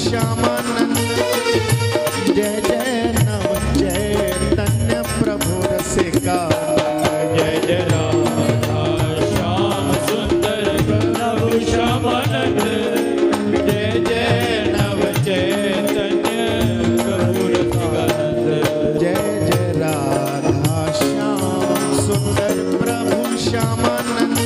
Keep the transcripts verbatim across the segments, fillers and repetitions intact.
श्यामानंद जय जय नव चैतन्य प्रभु रसिका जय जय राधा श्याम सुंदर प्रभु श्यामानंद जय जय नव चैतन्य प्रभु रसिकानंद जय जय राधा श्याम सुंदर प्रभु श्यामानंद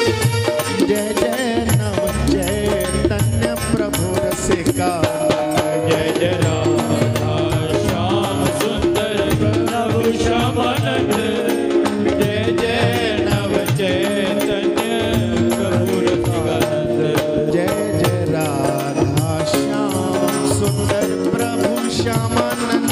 जय जय नव चैतन्य प्रभु रसिका जय जय राधा श्याम सुंदर प्रभु श्यामानंद जय जय नव चैतन्य प्रभु रसिकानंद जय जय राधा श्याम सुंदर प्रभु श्यामानंद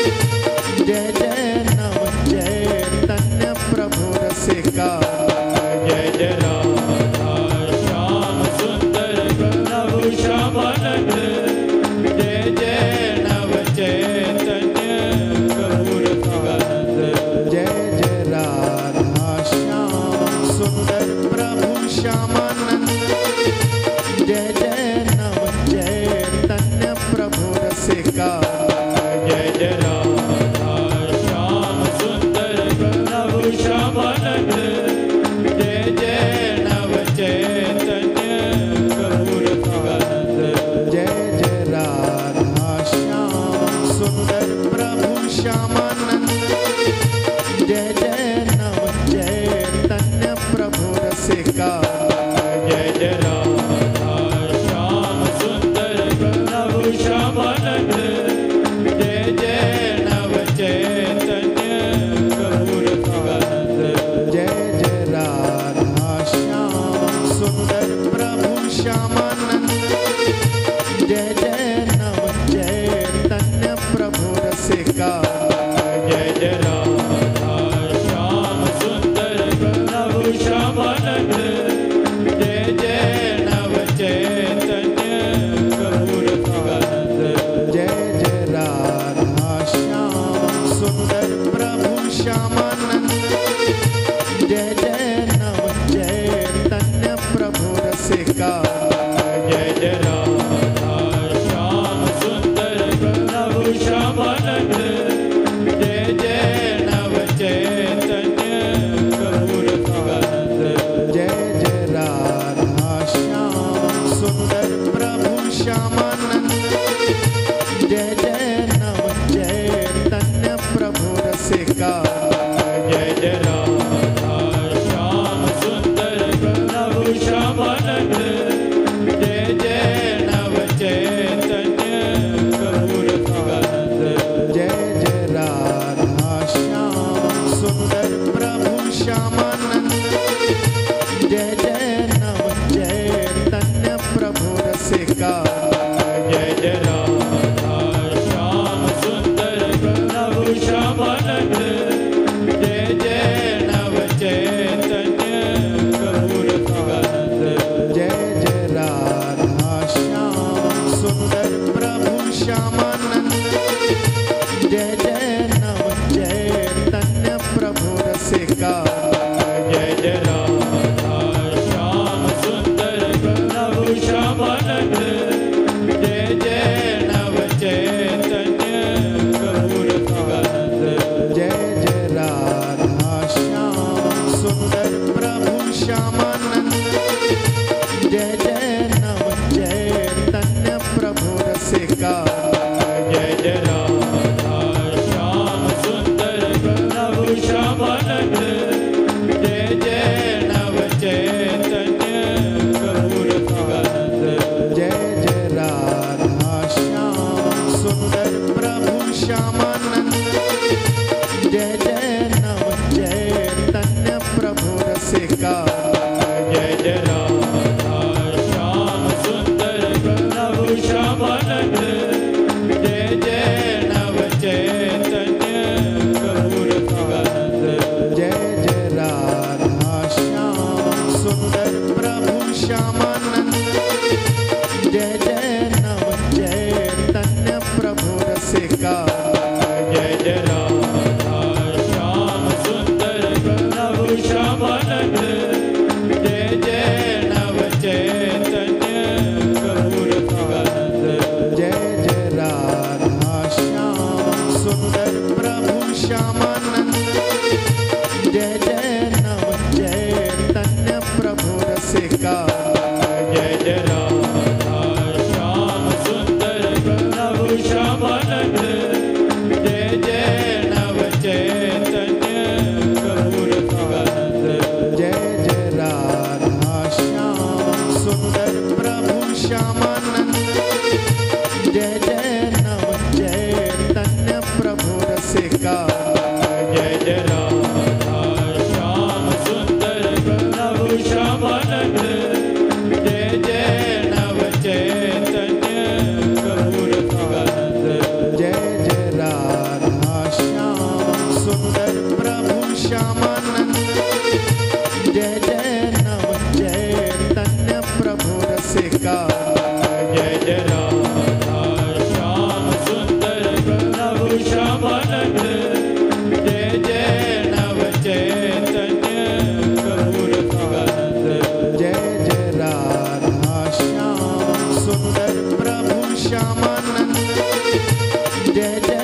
जय जय नव चैतन्य प्रभु रसिका जय जय राधा श्याम सुंदर प्रभु श्यामानंद जय जय नव चैतन्य प्रभु रसिकानंद जय जय राधा श्याम सुंदर प्रभु श्यामानंद जय जय नव चैतन्य प्रभु रसिका जय जय राधा श्याम सुंदर प्रभु श्यामानंद जय जय नव चैतन्य प्रभु रसिकानंद जय जय राधा श्याम सुंदर प्रभु श्यामानंद जय जय नव चैतन्य प्रभु रसिका जय जय राधा श्याम सुंदर प्रभु श्यामानंद जय जय नव चैतन्य प्रभु रसिकानंद जय जय राधा श्याम सुंदर प्रभु श्यामानंद जय जय नव चैतन्य प्रभु रसिका जय जय राधा श्याम सुंदर प्रभु श्यामानंद जय जय नव चैतन्य प्रभु रसिकानंद जय जय राधा श्याम सुंदर प्रभु श्यामानंद जय जय नव चैतन्य प्रभु रसिका जय जय राधा श्याम सुंदर प्रभु श्यामानंद जय जय नव चैतन्य प्रभु रसिकानंद जय जय राधा श्याम सुंदर प्रभु श्यामानंद जय जय नव चैतन्य प्रभु रसिका जय जय राधा श्याम सुंदर प्रभु श्यामानंद जय जय नव चैतन्य प्रभु रसिकानंद जय जय राधा श्याम सुंदर प्रभु श्यामानंद जय जय नव चैतन्य प्रभु रसिका जय जय राधा श्याम सुंदर प्रभु श्यामानंद जय जय नव चैतन्य प्रभु रसिकानंद जय जय राधा श्याम सुंदर प्रभु श्यामानंद जय जय नव चैतन्य प्रभु रसिका जय जय राधा श्याम सुंदर प्रभु श्यामानंद जय जय नव चैतन्य प्रभु रसिकानंद जय जय राधा श्याम सुंदर प्रभु श्यामानंद जय जय नव चैतन्य प्रभु रसिका जय जय राधा श्याम सुंदर प्रभु श्यामानंद जय जय नव चैतन्य प्रभु रसिकानंद जय जय राधा श्याम सुंदर प्रभु श्यामानंद जय जय नव चैतन्य प्रभु रसिका जय जय राधा श्याम सुंदर प्रभु श्यामानंद जय जय नव चैतन्य प्रभु रसिका जय जय राधा श्याम सुंदर प्रभु श्यामानंद जय जय नव चैतन्य प्रभु रसिकानंद जय जय राधा श्याम सुंदर प्रभु श्यामानंद जय जय नव चैतन्य प्रभु रसिका जय जय राधा श्याम सुंदर प्रभु श्यामानंद जय जय नव चैतन्य प्रभु रसिकानंद जय जय राधा श्याम सुंदर प्रभु श्यामानंद जय जय